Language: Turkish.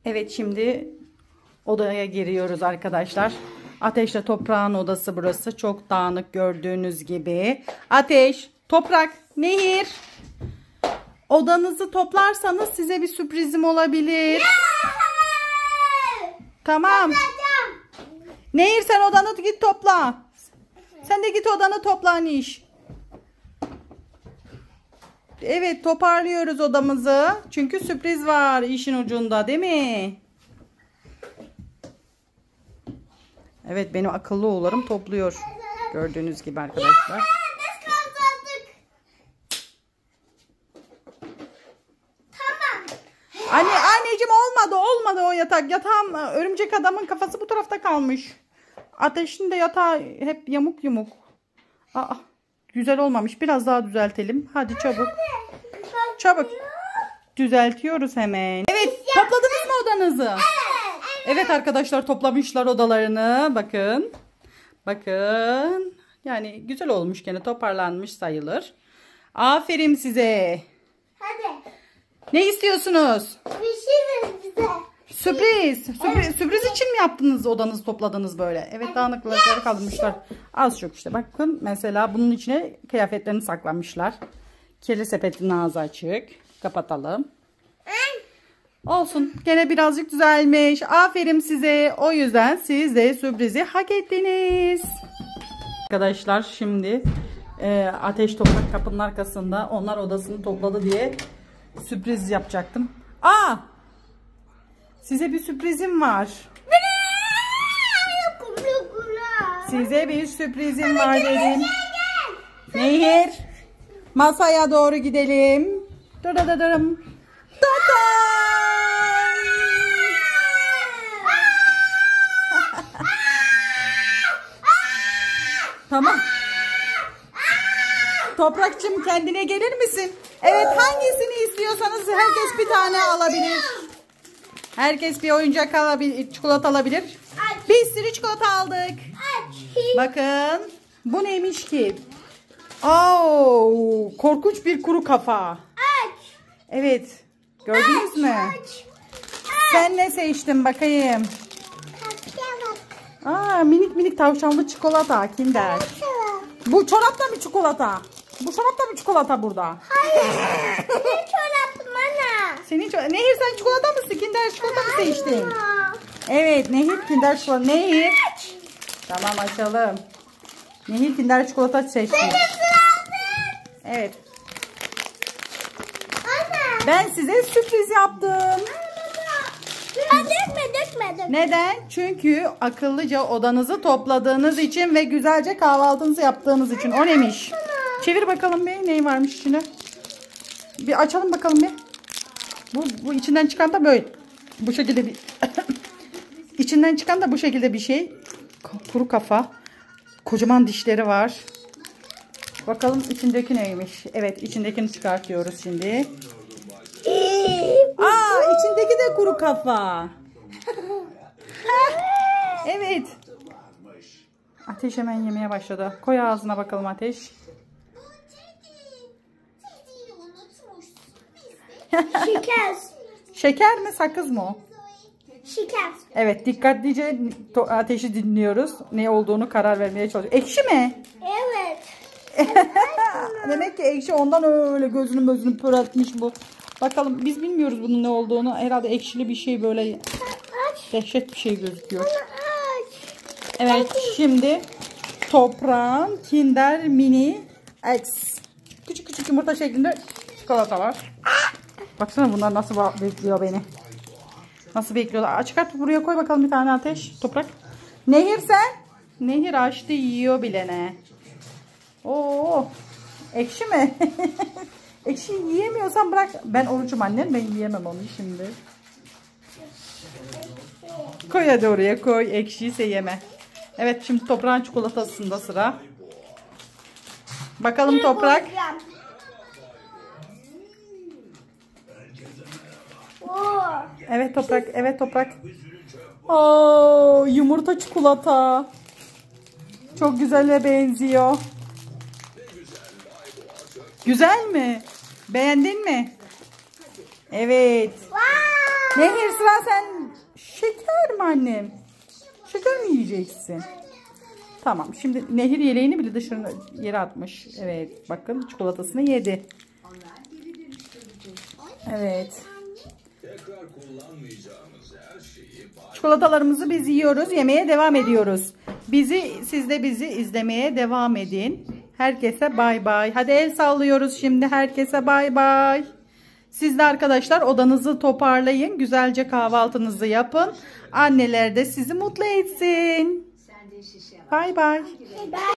Evet, şimdi odaya giriyoruz arkadaşlar. Ateşle Toprağın odası burası. Çok dağınık gördüğünüz gibi. Ateş, Toprak, Nehir. Odanızı toplarsanız size bir sürprizim olabilir. Tamam. Nehir, sen odanı git topla. Sen de git odanı topla Niş. Evet, toparlıyoruz odamızı. Çünkü sürpriz var işin ucunda, değil mi? Evet, benim akıllı oğullarım topluyor. Gördüğünüz gibi arkadaşlar. Anneciğim, olmadı o yatak. Yatağın, örümcek adamın kafası bu tarafta kalmış. Ateşin de yatağı hep yamuk yumuk. Aa, güzel olmamış. Biraz daha düzeltelim. Hadi çabuk. Çabuk. Düzeltiyoruz hemen. Evet, topladınız mı odanızı? Evet arkadaşlar, toplamışlar odalarını. Bakın. Bakın. Yani güzel olmuş, gene toparlanmış sayılır. Aferin size. Hadi. Ne istiyorsunuz? Bir şey verin bize. Sürpriz için mi yaptınız, odanızı topladınız böyle? Evet, dağınıklıkları kaldırmışlar. Az çok işte. Bakın mesela bunun içine kıyafetlerini saklamışlar. Kirli sepetin ağzı açık. Kapatalım. Olsun. Gene birazcık düzelmiş. Aferin size. O yüzden siz de sürprizi hak ettiniz. Arkadaşlar, şimdi Ateş Toprak kapının arkasında, onlar odasını topladı diye sürpriz yapacaktım. Size bir sürprizim var. Size bir sürprizim var dedim. Nehir, masaya doğru gidelim. Dadadadarım. Tamam. Toprakçım, kendine gelir misin? Evet, hangisini istiyorsanız herkes bir tane alabilir. Herkes bir oyuncak alabilir, çikolata alabilir. Bir sürü çikolata aldık. Bakın, bu neymiş ki? Korkunç bir kuru kafa. Evet, gördünüz mü? Sen ne seçtin bakayım? Minik minik tavşanlı çikolata, Kinder. Bu çorap da mı çikolata? Bu çorap da mı çikolata burada? Hayır. Benim çorabım ana. Nehir, sen çikolata mısın? Kinder çikolata mı seçtin? Evet, Nehir Kinder çikolata. Nehir. Tamam, açalım. Nehir Kinder çikolata seçti. Evet. Ana. Ben size sürpriz yaptım. Dökme. Neden? Çünkü akıllıca odanızı topladığınız için ve güzelce kahvaltınızı yaptığınız için. O neymiş? Çevir bakalım bir, ne varmış içine. Bir açalım bakalım bir. Bu içinden çıkan da böyle. Bu şekilde bir. İçinden çıkan da bu şekilde bir şey. Kuru kafa. Kocaman dişleri var. Bakalım içindeki neymiş? Evet, içindekini çıkartıyoruz şimdi. İçindeki de kuru kafa. Evet. Ateş hemen yemeye başladı. Koy ağzına bakalım Ateş. Şeker. Şeker mi, sakız mı o? Şeker. Evet, dikkatlice Ateş'i dinliyoruz. Ne olduğunu karar vermeye çalışıyor. Ekşi mi? Evet. Demek ki ekşi, ondan öyle gözünü pöreltmiş bu. Bakalım, biz bilmiyoruz bunun ne olduğunu. Herhalde ekşili bir şey, böyle dehşet bir şey gözüküyor. Evet, şimdi Toprağın Kinder Mini X. Küçük yumurta şeklinde çikolatalar. Baksana, bunlar nasıl bekliyor beni. Nasıl bekliyorlar? Çıkart, buraya koy bakalım bir tane Ateş. Toprak. Nehir sen? Nehir açtı, yiyor bile ne. Ekşi mi? Ekşi yiyemiyorsan bırak. Ben orucum annem, ben yiyemem onu şimdi. Koy hadi oraya koy. Ekşiyse yeme. Evet, şimdi Toprağın çikolatasında sıra. Bakalım Toprak. Evet Toprak. Yumurta çikolata. Çok güzele benziyor. Güzel mi? Beğendin mi? Evet. Wow. Nehir, sıra sen Şeker mi annem? Şeker mi yiyeceksin? Tamam. Şimdi Nehir yeleğini bile dışarı yere atmış. Evet. Bakın çikolatasını yedi. Evet. Çikolatalarımızı biz yiyoruz. Yemeye devam ediyoruz. Siz de bizi izlemeye devam edin. Herkese bay bay. Hadi el sallıyoruz şimdi. Herkese bay bay. Siz de arkadaşlar odanızı toparlayın. Güzelce kahvaltınızı yapın. Anneler de sizi mutlu etsin. Bay bay. Bye.